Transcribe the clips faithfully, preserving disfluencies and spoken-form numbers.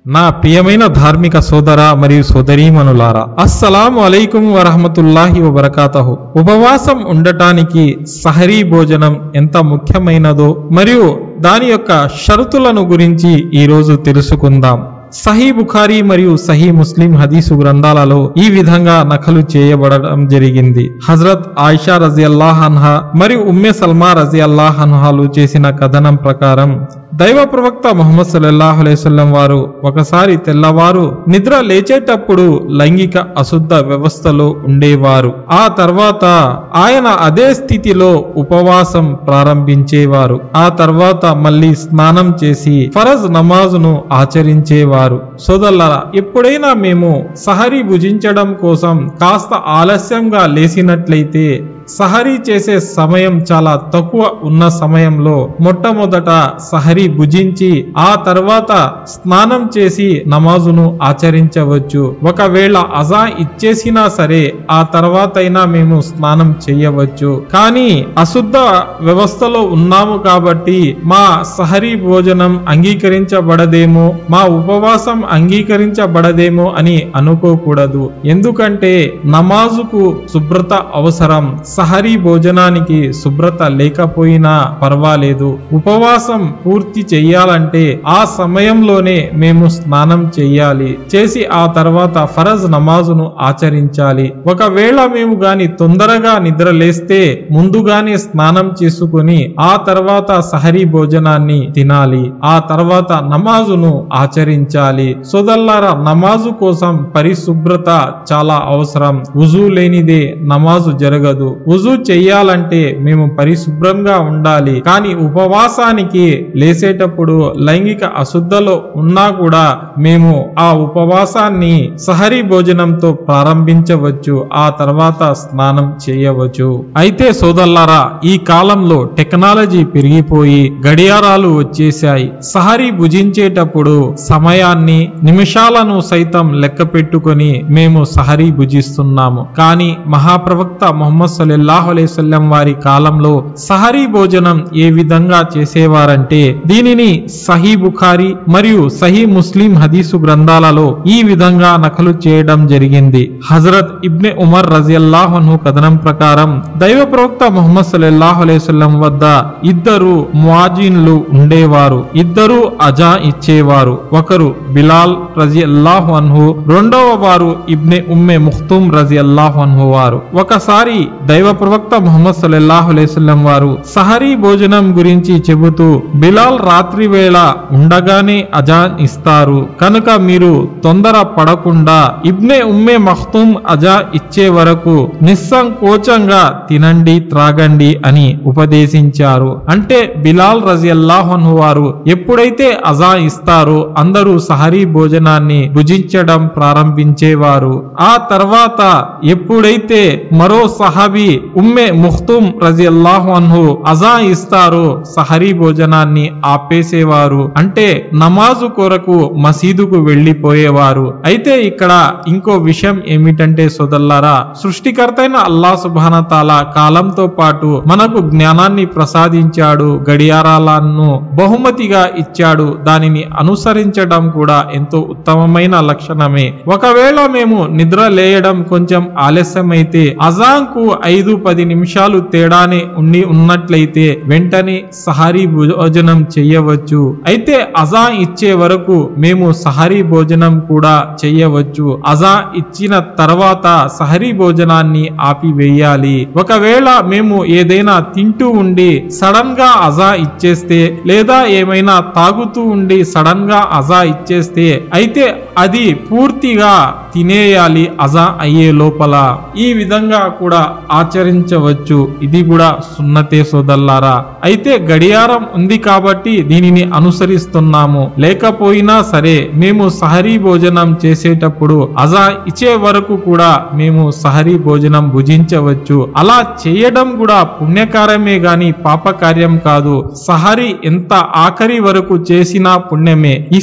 నా ప్రియమైన ధార్మిక సోదర మరియు సోదరీమణులారా, అస్సలాము అలైకుం వరహమతుల్లాహి వబరకాతహు. ఉపవాసం ఉండటానికి సహరీ భోజనం ఎంత ముఖ్యమైనదో మరియు దాని యొక్క షరతులను గురించి ఈరోజు తెలుసుకుందాం. సహీ బుఖారీ మరియు సహీ ముస్లిం హదీసు గ్రంథాలలో ఈ విధంగా నకలు చేయబడడం జరిగింది. హజరత్ ఆయిషా రజియల్లాహు అన్హా మరియు ఉమ్మే సల్మా రజియల్లాహు అన్హాలు చేసిన కథనం ప్రకారం దైవ ప్రవక్త ముహమ్మద్ సల్లల్లాహు అలైహి వసల్లం వారు ఒకసారి తెల్లవారు నిద్ర లేచేటప్పుడు లైంగిక అశుద్ధ వ్యవస్థలో ఉండేవారు. ఆ తర్వాత ఆయన అదే స్థితిలో ఉపవాసం ప్రారంభించేవారు. ఆ తర్వాత మళ్ళీ స్నానం చేసి ఫరజ్ నమాజును ఆచరించేవారు. సోదరులారా, ఎప్పుడైనా మేము సహరీ భుజించడం కోసం కాస్త ఆలస్యంగా లేచినట్లయితే సహరీ చేసే సమయం చాలా తక్కువ ఉన్న సమయంలో మొట్టమొదట సహరీ భుజించి ఆ తర్వాత స్నానం చేసి నమాజును ఆచరించవచ్చు. ఒకవేళ అజా ఇచ్చేసినా సరే ఆ తర్వాత అయినా మేము స్నానం చేయవచ్చు. కానీ అశుద్ధ వ్యవస్థలో ఉన్నాము కాబట్టి మా సహరీ భోజనం అంగీకరించబడదేమో, మా ఉపవాసం అంగీకరించబడదేమో అని అనుకోకూడదు. ఎందుకంటే నమాజుకు శుభ్రత అవసరం. సహరీ భోజనానికి శుభ్రత లేకపోయినా పర్వాలేదు. ఉపవాసం పూర్తి చెయ్యాలంటే ఆ సమయంలోనే మేము స్నానం చెయ్యాలి. చేసి ఆ తర్వాత ఫరజ్ నమాజును ఆచరించాలి. ఒకవేళ మేము గాని తొందరగా నిద్ర లేస్తే ముందుగానే స్నానం చేసుకుని ఆ తర్వాత సహరీ భోజనాన్ని తినాలి. ఆ తర్వాత నమాజును ఆచరించాలి. సోదల్లారా, నమాజు కోసం పరిశుభ్రత చాలా అవసరం. వుజూ లేనిదే నమాజు జరగదు. వుజూ చెయ్యాలంటే మేము పరిశుభ్రంగా ఉండాలి. కానీ ఉపవాసానికి లేసేటప్పుడు లైంగిక అశుద్ధలో ఉన్నా కూడా మేము ఆ ఉపవాసాన్ని సహరీ భోజనంతో ప్రారంభించవచ్చు. ఆ తర్వాత స్నానం చేయవచ్చు. అయితే సోదల్లారా, ఈ కాలంలో టెక్నాలజీ పెరిగిపోయి గడియారాలు వచ్చేశాయి. సహరీ భుజించేటప్పుడు సమయాన్ని, నిమిషాలను సైతం లెక్క పెట్టుకొని మేము సహరీ భుజిస్తున్నాము. కానీ మహాప్రవక్త ముహమ్మద్ సల్లల్లాహు అలైహి వసల్లం వారి కాలంలో సహరీ భోజనం ఏ విధంగా చేసేవారంటే దీనిని సహీ బుఖారీ మరియు సహీ ముస్లిం హదీసు గ్రంథాలలో ఈ విధంగా నకలు చేయడం జరిగింది. హజరత్ ఇబ్నె ఉమర్ రజియల్లాహు అన్హు కథనం ప్రకారం దైవ ప్రవక్త ముహమ్మద్ సల్లల్లాహు అలైహి వసల్లం వద్ద ఇద్దరు ముఅజ్జిన్లు ఉండేవారు. ఇద్దరు అజా ఇచ్చేవారు. ఒకరు బిలాల్ రజియల్లాహు అన్హు, రెండవ వారు ఇబ్నె ఉమ్మె ముఖ్తుమ్ రజియల్లాహు అన్హు వారు. ఒకసారి దైవ ప్రవక్త ముహమ్మద్ సల్లల్లాహు అలైహి వసల్లం వారు సహరీ భోజనం గురించి చెబుతూ, బిలాల్ రాత్రి వేళ ఉండగానే అజాన్ ఇస్తారు కనుక మీరు తొందర పడకుండా ఇబ్నె ఉమ్మె మఖ్తుమ్ అజా ఇచ్చే వరకు నిస్సంకోచంగా తినండి, త్రాగండి అని ఉపదేశించారు. అంటే బిలాల్ రజియల్లాహు అన్హు వారు ఎప్పుడైతే అజా ఇస్తారో అందరూ సహరీ భోజనాన్ని భుజించడం ప్రారంభించేవారు. ఆ తర్వాత ఎప్పుడైతే మరో సహాబీ ఉమ్మె ముఖ్తుమ్ రజియల్లాహు అన్హు అజా ఇస్తారో సహరీ భోజనాన్ని ఆపేసేవారు. అంటే నమాజు కొరకు మసీదుకు వెళ్లిపోయేవారు. అయితే ఇక్కడ ఇంకో విషయం ఏమిటంటే సోదల్లారా, సృష్టికర్తైన అల్లాహ్ సుబ్హానహు తాలా కాలంతో పాటు మనకు జ్ఞానాన్ని ప్రసాదించాడు, గడియారాలను బహుమతిగా ఇచ్చాడు. దానిని అనుసరించడం కూడా ఎంతో ఉత్తమమైన లక్షణమే. ఒకవేళ మేము నిద్ర లేయడం కొంచెం ఆలస్యమైతే అజాంకు ఐదు పది నిమిషాలు తేడానే ఉండి ఉన్నట్లయితే వెంటనే సహరీ భోజనం చెయ్యవచ్చు. అయితే అజా ఇచ్చే వరకు మేము సహరీ భోజనం కూడా చెయ్యవచ్చు. అజా ఇచ్చిన తర్వాత సహరీ భోజనాన్ని ఆపివేయాలి. ఒకవేళ మేము ఏదైనా తింటూ ఉండి సడన్ గా అజా ఇచ్చేస్తే లేదా ఏమైనా తాగుతూ ఉండి సడన్ గా అజా ఇచ్చేస్తే అయితే అది పూర్తిగా తినేయాలి అజా అయ్యే లోపల. ఈ విధంగా కూడా ఆచరించవచ్చు. ఇది కూడా సున్నతే సోదల్లారా. అయితే గడియారం ఉంది కాబట్టి దీనిని అనుసరిస్తున్నాము. లేకపోయినా సరే మేము సహరీ భోజనం చేసేటప్పుడు అజా ఇచ్చే వరకు కూడా మేము సహరీ భోజనం భుజించవచ్చు. అలా చేయడం కూడా పుణ్యకార్యమే గాని పాపకార్యం కాదు. సహరీ ఎంత ఆఖరి వరకు చేసినా పుణ్యమే. ఇఫ్తియారీ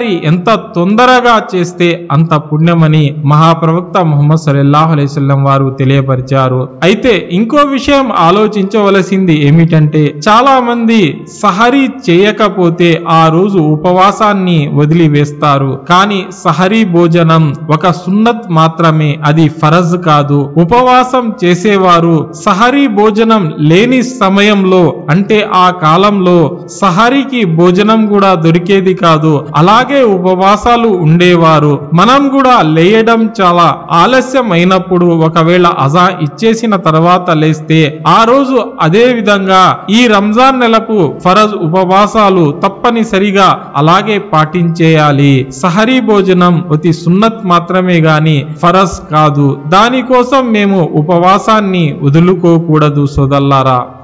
సహరి ఎంత తొందరగా చేస్తే అంత పుణ్యమని మహాప్రవక్త ముహమ్మద్ సల్లల్లాహు అలైహి వసల్లం వారు తెలియపరిచారు. అయితే ఇంకో విషయం ఆలోచించవలసింది ఏమిటంటే, చాలా మంది సహరీ చేయకపోతే ఆ రోజు ఉపవాసాన్ని వదిలివేస్తారు. కానీ సహరీ భోజనం ఒక సున్నత్ మాత్రమే, అది ఫరజ్ కాదు. ఉపవాసం చేసేవారు సహరీ భోజనం లేని సమయంలో, అంటే ఆ కాలంలో సహరీకి భోజనం కూడా దొరికేది కాదు, అలాగే ఉపవాసాలు ఉండేవారు. మనం కూడా లేయడం చాలా ఆలస్యం అయినప్పుడు ఒకవేళ అజా ఇచ్చేసిన తర్వాత లేస్తే ఆ రోజు అదే విధంగా ఈ రంజాన్ నెలకు ఫరజ్ ఉపవాసాలు తప్పనిసరిగా అలాగే పాటించేయాలి. సహరీ భోజనం అతి సున్నత్ మాత్రమే గాని ఫరజ్ కాదు. దానికోసం మేము ఉపవాసాన్ని వదులుకోకూడదు సోదల్లారా.